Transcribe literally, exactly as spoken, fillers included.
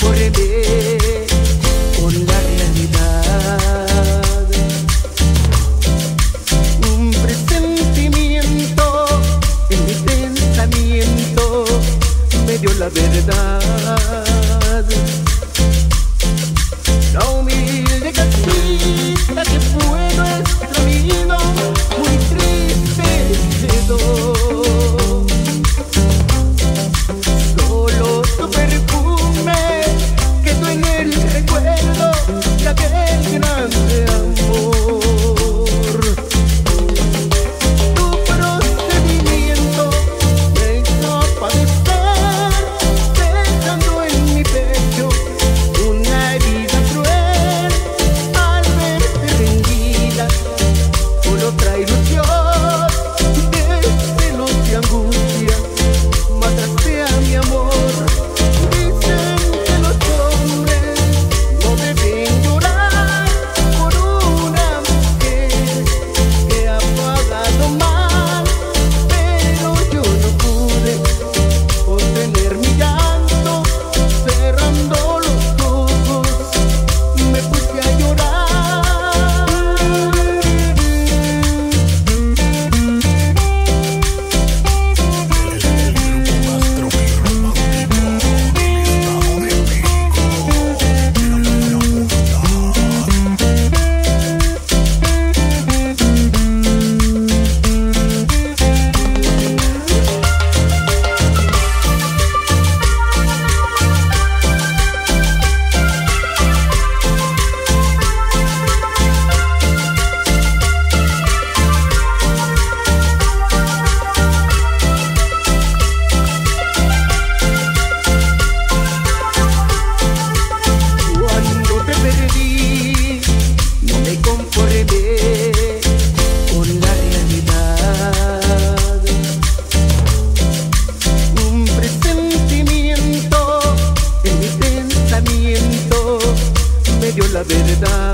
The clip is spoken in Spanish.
conformé con la realidad. Un presentimiento en mi pensamiento me dio la verdad. La humilde casita que fue nuestro nido muy triste quedó. Solo tu perfume quedó en el recuerdo de aquel grande amor. Tu procedimiento me hizo padecer, dejando en mi pecho una herida cruel al verte rendida con otra ilusión de celos y angustia. Mataste a mi amor. Dicen que los hombres no deben llorar por una mujer que ha pagado mal, pero yo no pude contener mi llanto. Cerrando los ojos me puse a llorar. Cuando te perdí, no me conformé con la realidad. Un presentimiento en mi pensamiento me dio la verdad.